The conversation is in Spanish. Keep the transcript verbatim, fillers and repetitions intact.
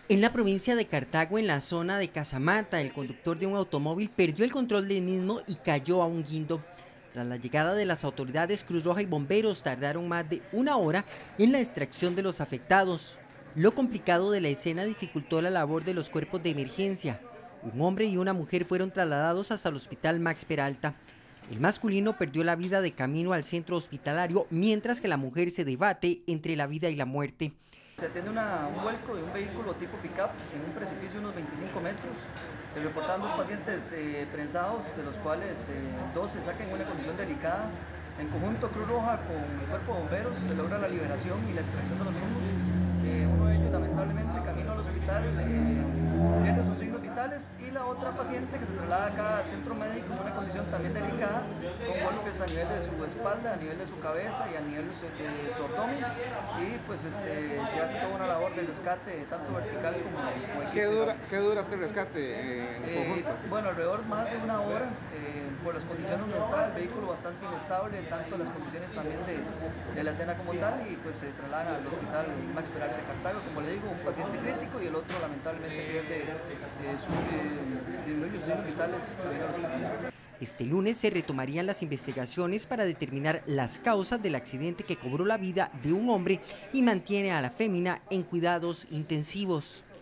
En la provincia de Cartago, en la zona de Casamata, el conductor de un automóvil perdió el control del mismo y cayó a un guindo. Tras la llegada de las autoridades, Cruz Roja y bomberos tardaron más de una hora en la extracción de los afectados. Lo complicado de la escena dificultó la labor de los cuerpos de emergencia. Un hombre y una mujer fueron trasladados hasta el hospital Max Peralta. El masculino perdió la vida de camino al centro hospitalario, mientras que la mujer se debate entre la vida y la muerte. Se atiende una, un vuelco de un vehículo tipo pick-up en un precipicio de unos veinticinco metros. Se reportaron dos pacientes eh, prensados, de los cuales eh, dos se sacan en una condición delicada. En conjunto, Cruz Roja con el cuerpo de bomberos se logra la liberación y la extracción de los mismos. Eh, uno de ellos, lamentablemente, camino al hospital, eh, pierde sus signos vitales, y la otra paciente que se traslada acá al centro médico en una condición también delicada, con golpes a nivel de su espalda, a nivel de su cabeza y a nivel de su, de su abdomen. Y pues este, se hace toda una labor de rescate, tanto vertical como, como ¿Qué dura, ¿Qué dura este rescate eh, en eh, conjunto? Bueno, alrededor más de una hora, eh, por las condiciones donde está el vehículo bastante inestable, tanto las condiciones también de, de la escena como tal, y pues se trasladan al hospital Max Peralta de Cartago, como le digo, un paciente crítico, y el otro lamentablemente pierde eh, su, eh, sus signos vitales al hospital. Este lunes se retomarían las investigaciones para determinar las causas del accidente que cobró la vida de un hombre y mantiene a la fémina en cuidados intensivos.